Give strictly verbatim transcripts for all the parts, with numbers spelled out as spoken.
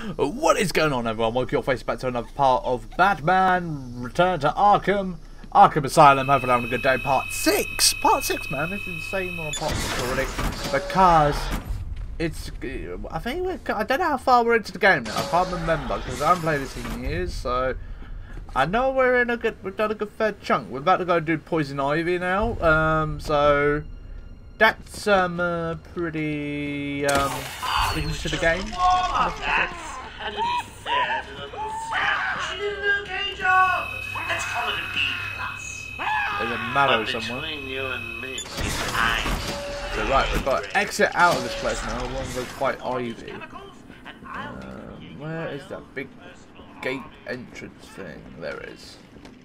What is going on, everyone? Welcome your face back to another part of Batman Return to Arkham. Arkham Asylum, hopefully having a good day. Part six! Part six, man. It's insane we're on part six already. Because it's... I think we're... I don't know how far we're into the game now. I can't remember because I haven't played this in years, so... I know we're in a good... We've done a good fair chunk. We're about to go do Poison Ivy now. Um, so... That's um uh, pretty um into the game. And to be fair to the little sandwich in the cage job. Let's call it a B plus. There's a mallow But somewhere. between you and me, I So right, we've got to exit out of this place now. We want to go fight Ivy. Um, where is that big gate entrance thing? There it is.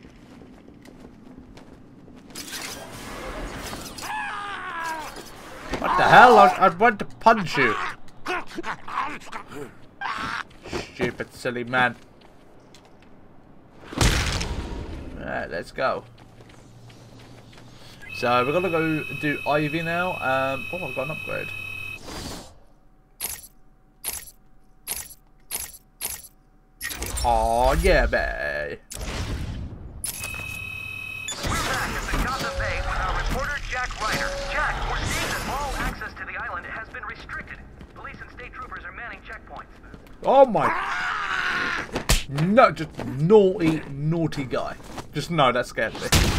What the hell? I, I want to punch you. Stupid, silly man. Alright, let's go. So, we're gonna go do Ivy now. Um, oh, I've got an upgrade. Oh, yeah, babe. We're back at the Gotham Bay with our reporter Jack Ryder. Jack, we're seeing that all access to the island has been restricted. Police and state troopers are manning checkpoints. Oh my... No, just naughty, naughty guy. Just no, that scared me.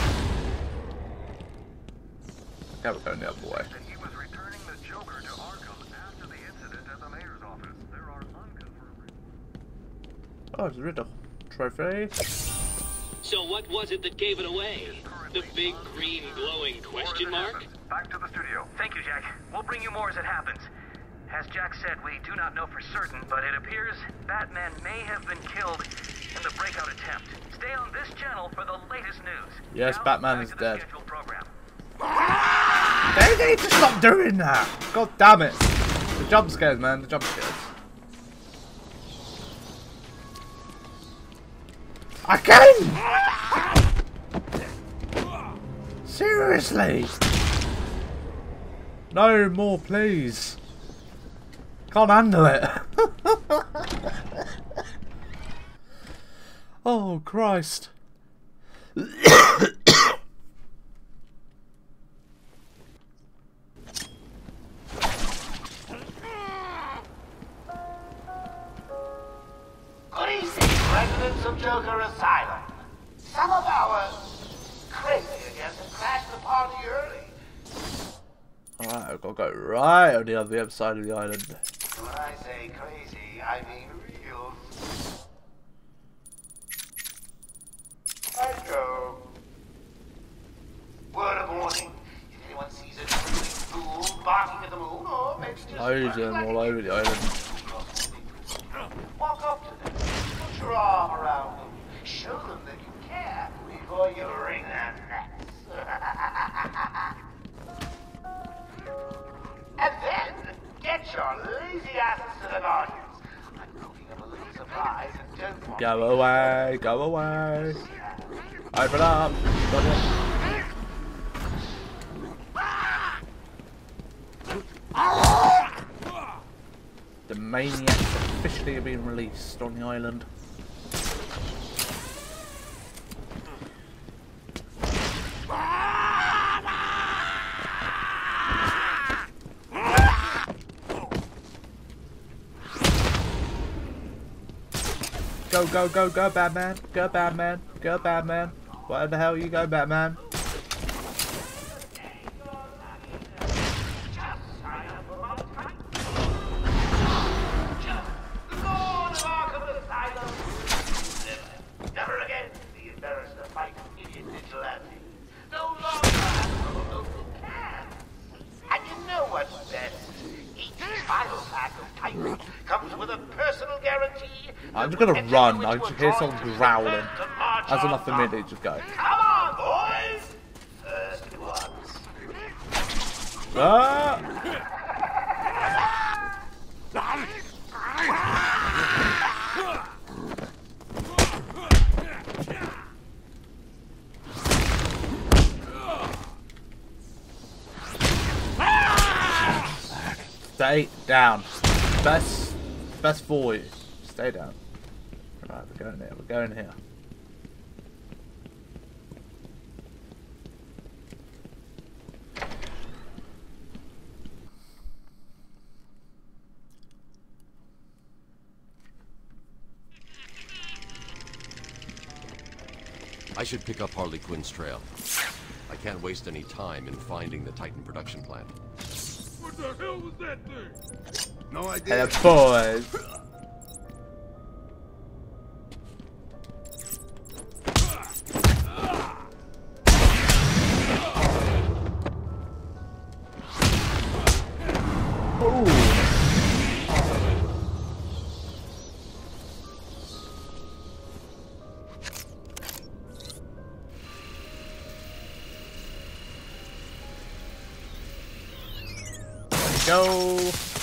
Okay, we're going the other way. And he was returning the Joker to Arkham after the incident at the mayor's office. There are unconfirmed... Oh, it's a riddle. Trophy. So what was it that gave it away? The big green glowing question mark? Back to the studio. Thank you, Jack. We'll bring you more as it happens. As Jack said, we do not know for certain, but it appears Batman may have been killed in the breakout attempt. Stay on this channel for the latest news. Yes, Now, Batman back is to the dead. scheduled program. They need to stop doing that! God damn it! The jump scares, man. The jump scares. Again! Seriously? No more, please. Can't handle it. Oh, Christ. Good evening, residents of Joker Asylum. Some of our crazy guests have crashed the party early. Alright, I've got to go right on the other side of the island. When I say crazy, I mean real. Let's go. Word of warning. If anyone sees a trembling fool barking at the moon or makes just Loads of them all over the island. walk up to them, put your arm around them, show them that you care before you wring their necks. And then get your lazy asses to the guardians. I'm cooking up a little surprise and don't want Go away, go away. Open up. Got it. The maniacs officially have been released on the island. Go, go, go, go, Batman. Go, Batman. Go, Batman. Where the hell you go, Batman? Lord of Arkham Asylum. Never again be embarrassed to fight an idiot vigilante. No longer have a local can. And you know what's best? Each final pack of Titan comes with a personal guarantee. I'm just gonna run. I just hear someone growling. That's enough for me to just go. Come on, boys! First ones. Ah! Stay down. Best, best for you. Stay down. Right, we're going here. We're going here. I should pick up Harley Quinn's trail. I can't waste any time in finding the Titan production plant. What the hell was that thing? No idea. Hey, boys. Go.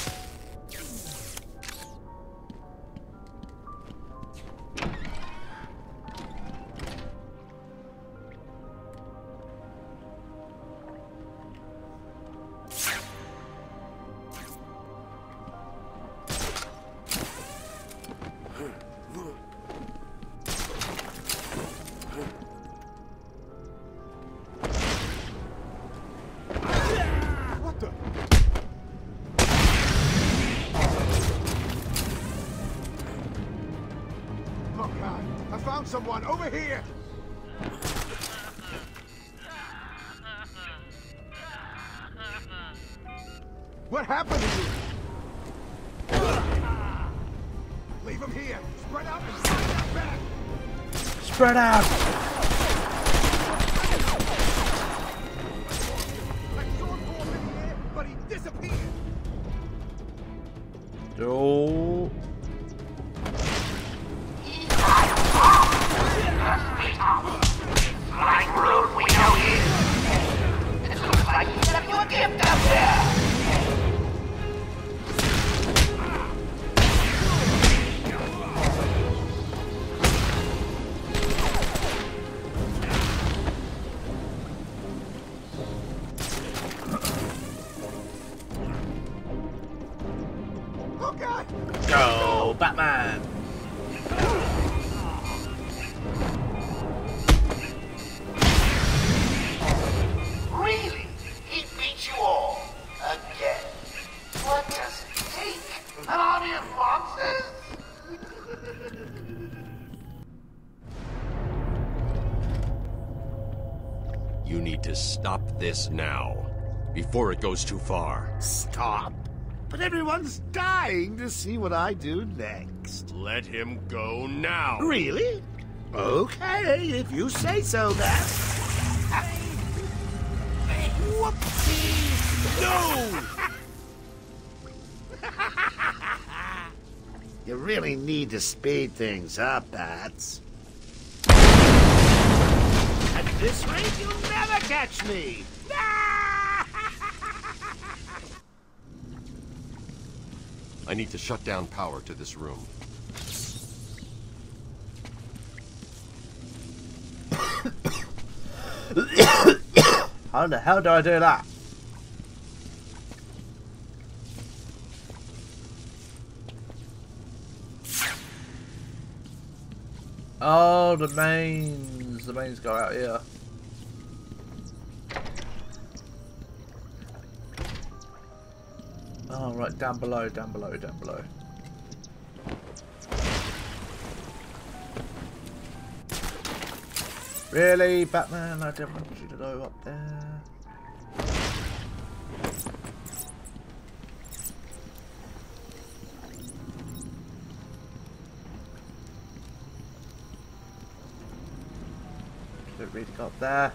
Someone over here! What happened to you? Leave him here! Spread out and spread out back! Spread out! I saw him go up in the air, but he disappeared! Oh. Flying road we know is. It looks like he left you a gift out there. Oh God! Go, Batman! Really? He beat you all. Again. What does it take? An army of monsters? You need to stop this now, before it goes too far. Stop! But everyone's dying to see what I do next. Let him go now! Really? Okay, if you say so, then. Whoopsie! No! You really need to speed things up, Bats. At this rate, you'll never catch me! I need to shut down power to this room. How the hell do I do that? Oh, the mains. The mains go out here. Oh, right, down below, down below, down below. Really, Batman? I didn't want you to go up there. Don't really go up there.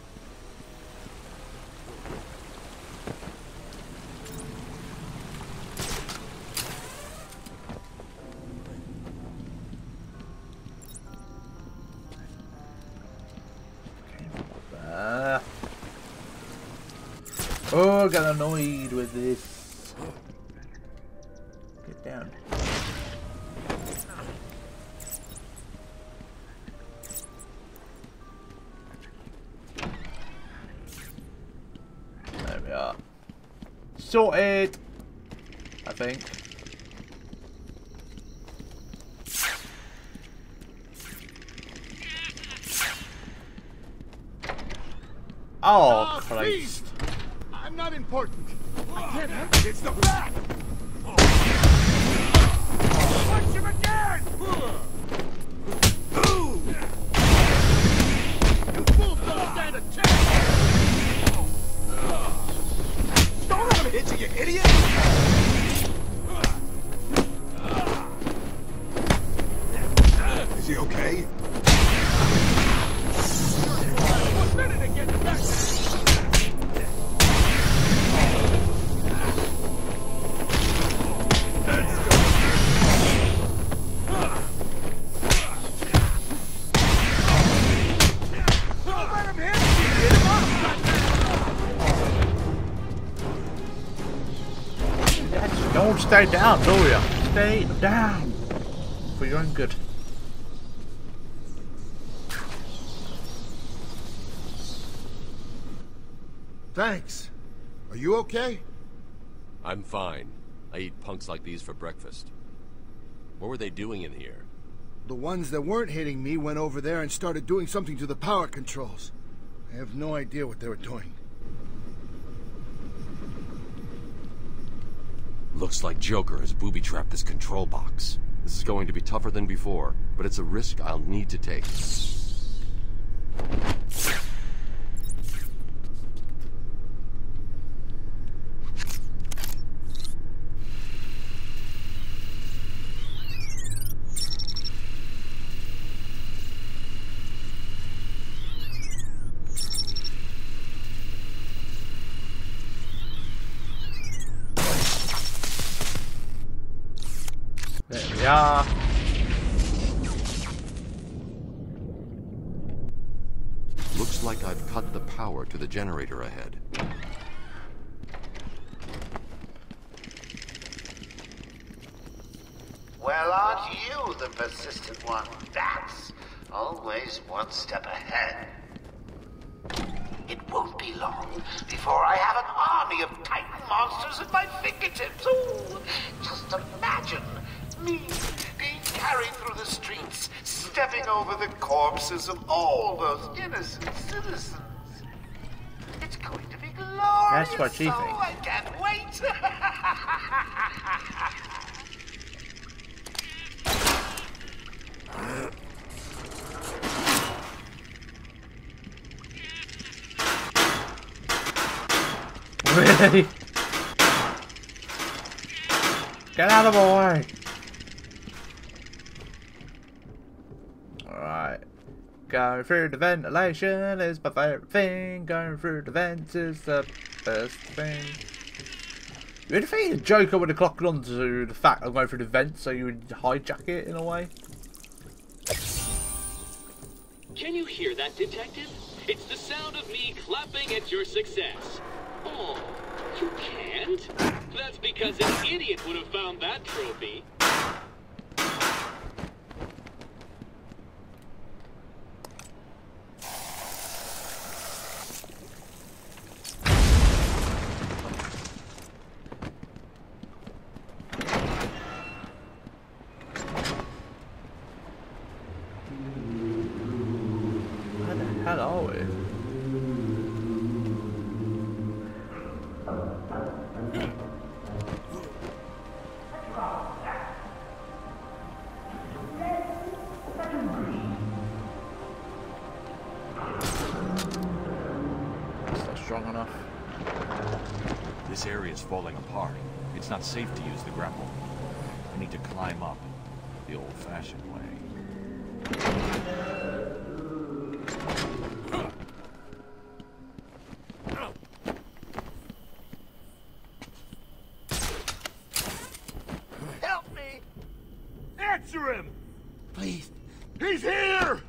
Oh, I got annoyed with this. Get down. There we are. Sorted, I think. Oh, Ah, Christ. please. I'm not important. I can't handle it. It's the back. Punch him again. You fools don't stand a chance. Don't let him hit you, you idiot. Is he okay? One minute to get back. Don't stay down, do ya? Stay down. For your own good. Thanks. Are you okay? I'm fine. I eat punks like these for breakfast. What were they doing in here? The ones that weren't hitting me went over there and started doing something to the power controls. I have no idea what they were doing. Looks like Joker has booby-trapped this control box. This is going to be tougher than before, but it's a risk I'll need to take. There we are. Looks like I've cut the power to the generator ahead. Well, aren't you the persistent one? That's always one step ahead. It won't be long before I have an army of Titan monsters at my fingertips. Ooh, just imagine me being carried through the streets, stepping over the corpses of all those innocent citizens. It's going to be glorious. That's what she so thinks. I can't wait. Really? Get out of the way! Alright. Going through the ventilation is my favourite thing. Going through the vents is the best thing. You really think the Joker would have clocked on to the fact of going through the vents so you would hijack it in a way? Can you hear that, Detective? It's the sound of me clapping at your success. Oh, you can't? That's because an idiot would have found that trophy. Where the hell are we? Strong enough. This area is falling apart. It's not safe to use the grapple. I need to climb up the old-fashioned way. Help me! Answer him! Please. He's here!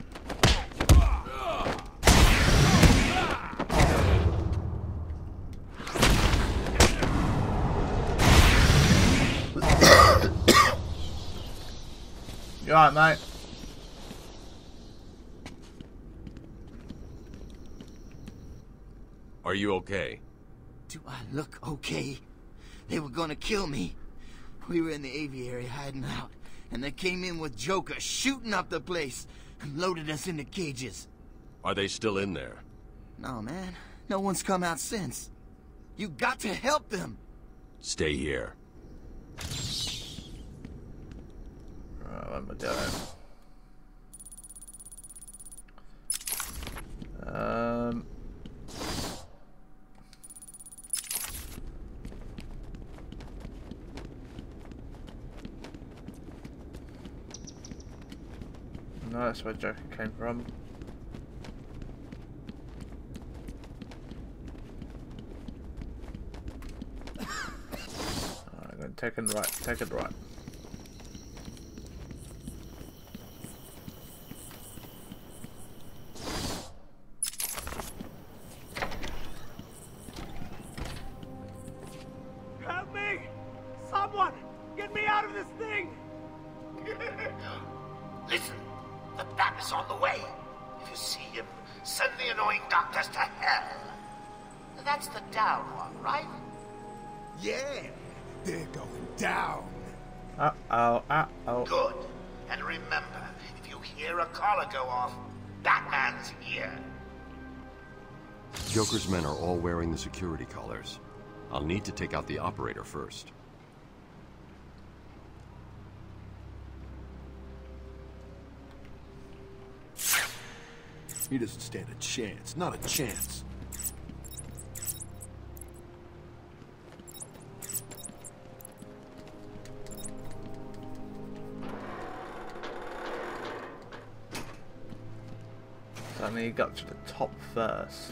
You alright, mate? Are you okay? Do I look okay? They were gonna kill me. We were in the aviary hiding out, and they came in with Joker shooting up the place and loaded us into cages. Are they still in there? No, man. No one's come out since. You got to help them. Stay here. Right, where am I going? Um... No, that's where Joker came from. Alright, I'm going to take it right, take it right. Help me! Someone! Get me out of this thing! Listen, the Bat is on the way. If you see him, send the annoying doctors to hell. That's the down one, right? Yeah, they're going down. Uh-oh, uh-oh. Good. And remember, if you hear a collar go off, Batman's here. Joker's men are all wearing the security collars. I'll need to take out the operator first. He doesn't stand a chance. Not a chance. So I need to get to the top first.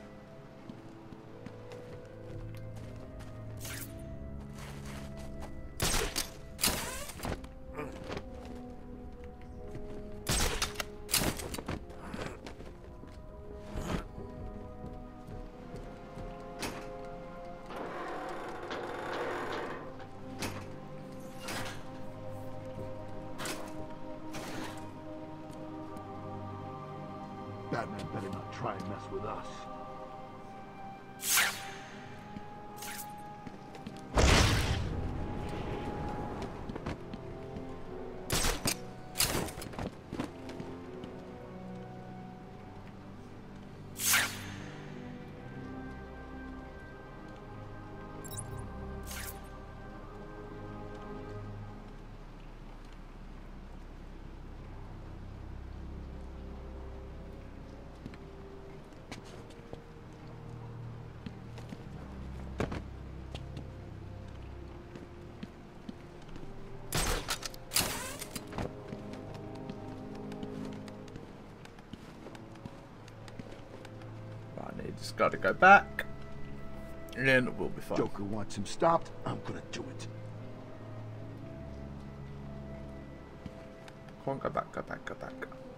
Batman better not try and mess with us. Just got to go back, and then we'll be fine. Joker wants him stopped. I'm gonna do it. Come on, go back, go back, go back.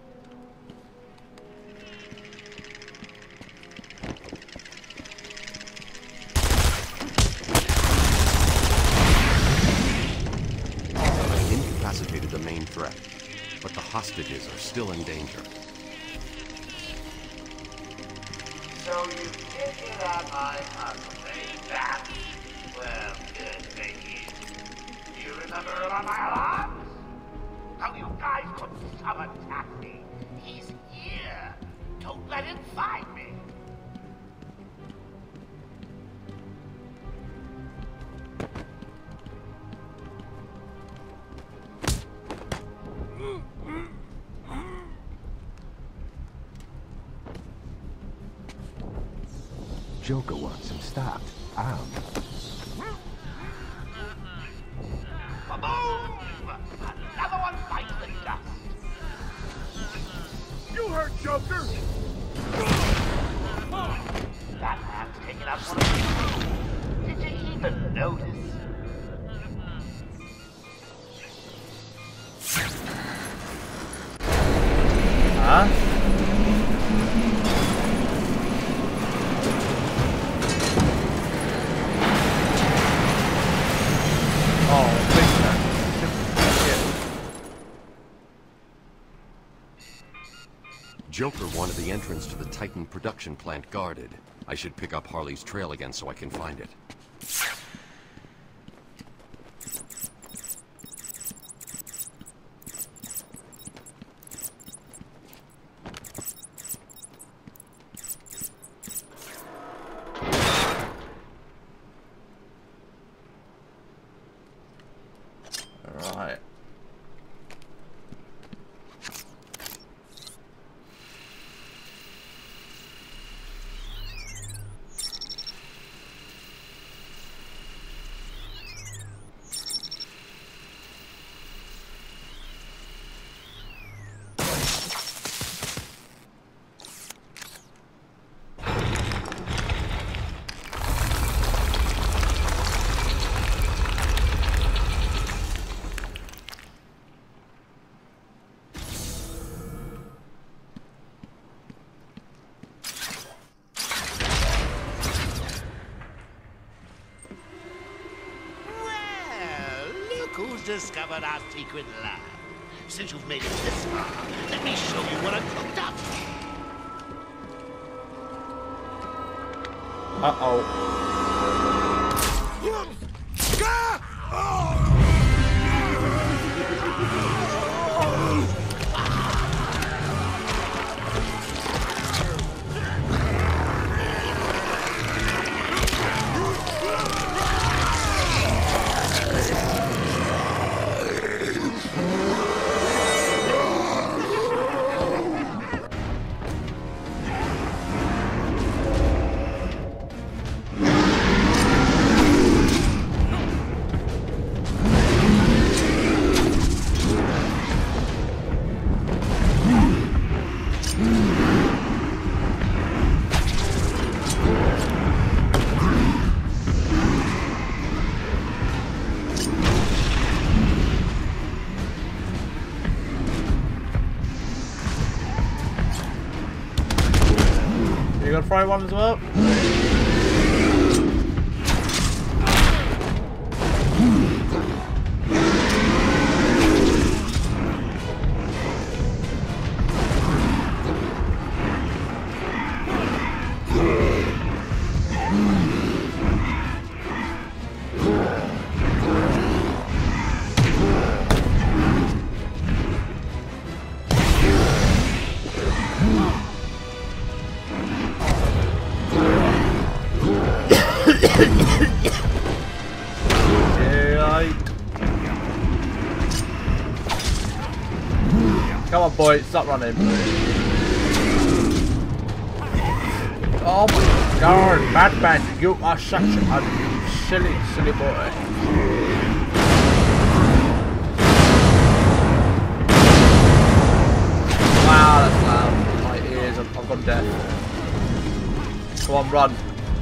I incapacitated the main threat, but the hostages are still in danger. So you did get out my hustle, eh, Bat? Well, good, thank you. Do you remember about my alarms? How you guys couldn't subattack me? He's here. Don't let him find me. Joker wants him stopped. I'm. Ba-boom! Another one bites the dust. You hurt Joker! That man's taking out one of the crew. Did you even notice? Huh? Oh, big man. Joker wanted the entrance to the Titan production plant guarded. I should pick up Harley's trail again so I can find it. Right. Who's discovered our secret lab? Since you've made it this far, let me show you what I've cooked up. Uh-oh. You gonna fry one as well? Come on, boy, stop running. Oh my god, Batman, you are such a silly, silly boy. Wow, that's loud. My ears, I've, I've gone deaf. Come on, run.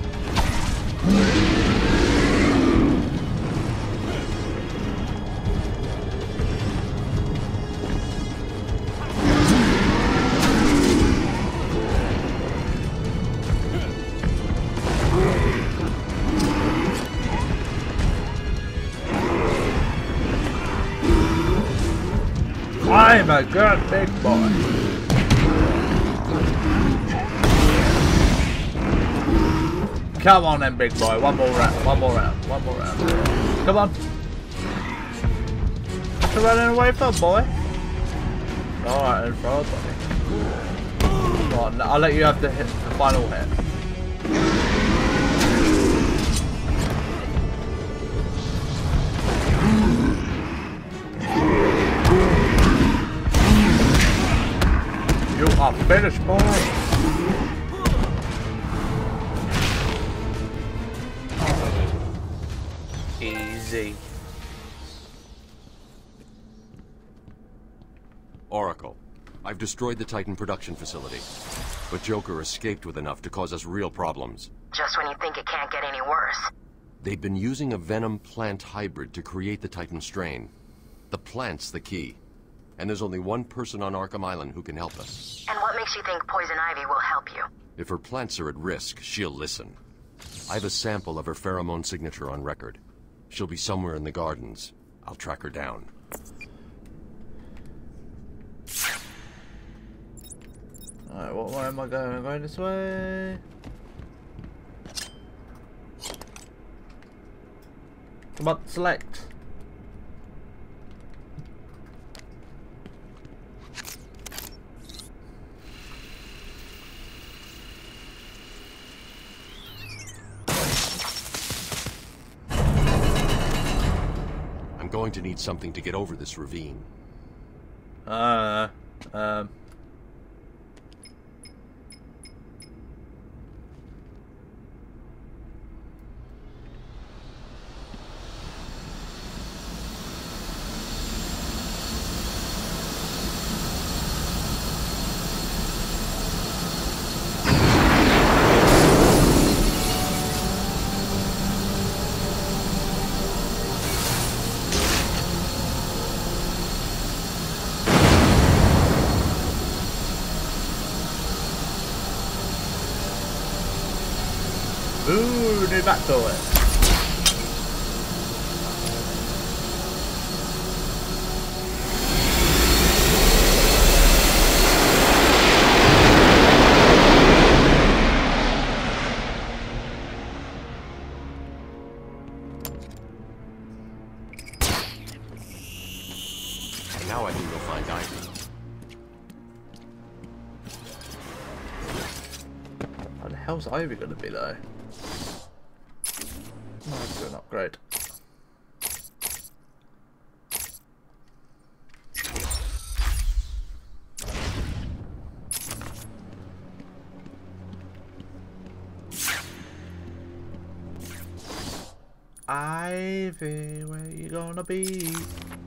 I'm a good big boy. Come on then, big boy. One more round. One more round. One more round. Come on. What you running away from, boy? Alright, then, bro, buddy. Come on, I'll let you have the, hit, the final hit. You are finished, boy. Easy. Oracle, I've destroyed the Titan production facility, but Joker escaped with enough to cause us real problems. Just when you think it can't get any worse. They've been using a venom plant hybrid to create the Titan strain. The plant's the key. And there's only one person on Arkham Island who can help us. And what makes you think Poison Ivy will help you? If her plants are at risk, she'll listen. I have a sample of her pheromone signature on record. She'll be somewhere in the gardens. I'll track her down. Alright, what way am I going? I'm going this way. Come on, select. going to need something to get over this ravine. Uh, um. Ooh, new back door. Now I can go find Ivy. How the hell's Ivy gonna be though? Oh, let's do an upgrade. Ivy, where you gonna be?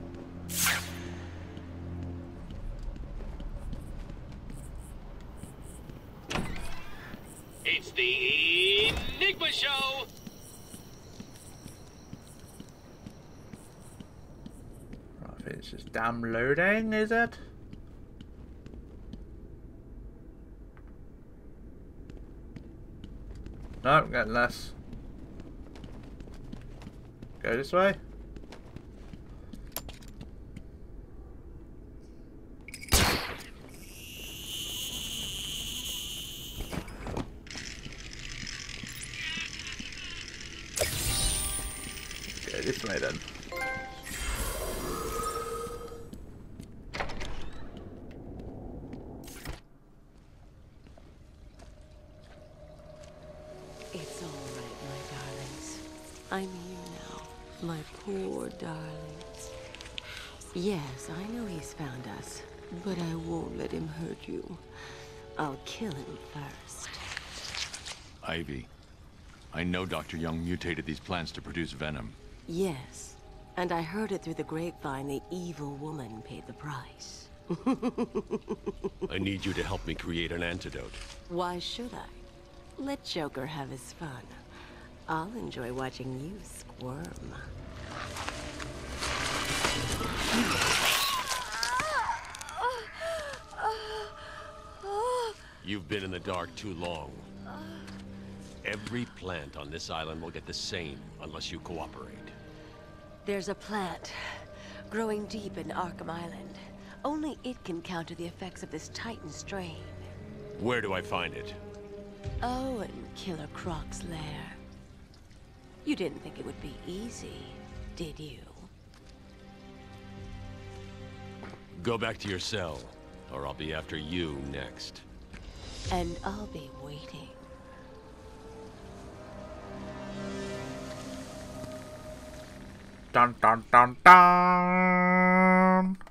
It's the Enigma Show! I think it's just downloading, is it? No, I'm getting less. Go this way. Go this way then. It's all right, my darlings. I'm here now, my poor darlings. Yes, I know he's found us, but I won't let him hurt you. I'll kill him first. Ivy, I know Doctor Young mutated these plants to produce venom. Yes, and I heard it through the grapevine the evil woman paid the price. I need you to help me create an antidote. Why should I? Let Joker have his fun. I'll enjoy watching you squirm. You've been in the dark too long. Every plant on this island will get the same unless you cooperate. There's a plant growing deep in Arkham Island. Only it can counter the effects of this Titan strain. Where do I find it? Oh, in Killer Croc's lair. You didn't think it would be easy, did you? Go back to your cell, or I'll be after you next. And I'll be waiting. Dun dun dun dun!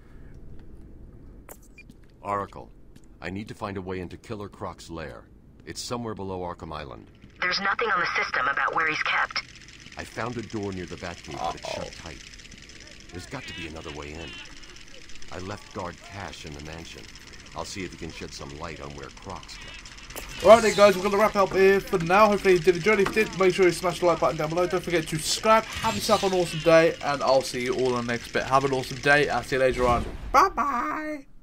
Oracle, I need to find a way into Killer Croc's lair. It's somewhere below Arkham Island. There's nothing on the system about where he's kept. I found a door near the Batcave, but it's shut tight. There's got to be another way in. I left guard Cash in the mansion. I'll see if he can shed some light on where Croc's kept. Alright then guys, we're going to wrap it up here for now. Hopefully you did enjoy it. If you did, make sure you smash the like button down below. Don't forget to subscribe. Have yourself an awesome day, and I'll see you all on the next bit. Have an awesome day. I'll see you later on. Bye bye!